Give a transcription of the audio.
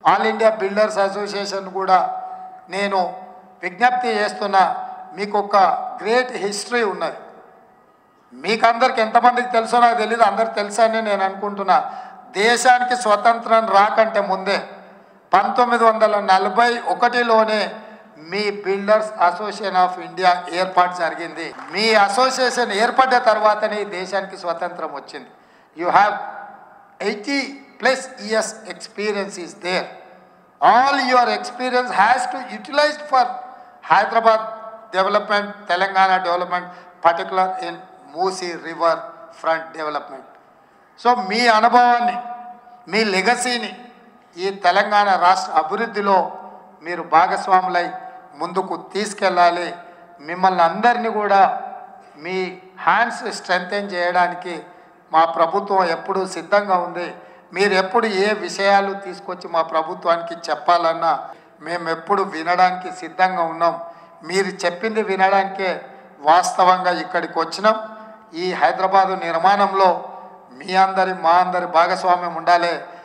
All India builders association కూడా నేను విజ్ఞప్తి చేస్తున్నా, మీకు ఒక గ్రేట్ హిస్టరీ ఉన్నది. మీకందరికి ఎంతమందికి తెలుసో నాకు తెలియదు, అందరికి తెలుసని నేను అనుకుంటున్నా. దేశానికి స్వతంత్రం రాకంటే ముందే 1941లోనే మీ బిల్డర్స్ అసోసియేషన్ ఆఫ్ ఇండియా ఏర్పాటు జరిగింది. మీ అసోసియేషన్ ఏర్పడ్డ తర్వాతనే ఈ దేశానికి స్వతంత్రం వచ్చింది. You have 80+ years experience is there. All your experience has to utilized for Hyderabad development, Telangana development, particular in Musi river front development. So మీ అనుభవాన్ని, మీ లెగసీని ఈ తెలంగాణ రాష్ట్ర అభివృద్ధిలో మీరు భాగస్వాములై ముందుకు తీసుకెళ్ళాలి. మిమ్మల్ని అందరినీ కూడా మీ హ్యాండ్స్ స్ట్రెంథెన్ చేయడానికి మా ప్రభుత్వం ఎప్పుడూ సిద్ధంగా ఉంది. మీరు ఎప్పుడు ఏ విషయాలు తీసుకొచ్చి మా ప్రభుత్వానికి చెప్పాలన్నా మేము ఎప్పుడు వినడానికి సిద్ధంగా ఉన్నాం. మీరు చెప్పింది వినడానికే వాస్తవంగా ఇక్కడికి వచ్చినాం. ఈ హైదరాబాదు నిర్మాణంలో మీ అందరి మా అందరి భాగస్వామ్యం ఉండాలి.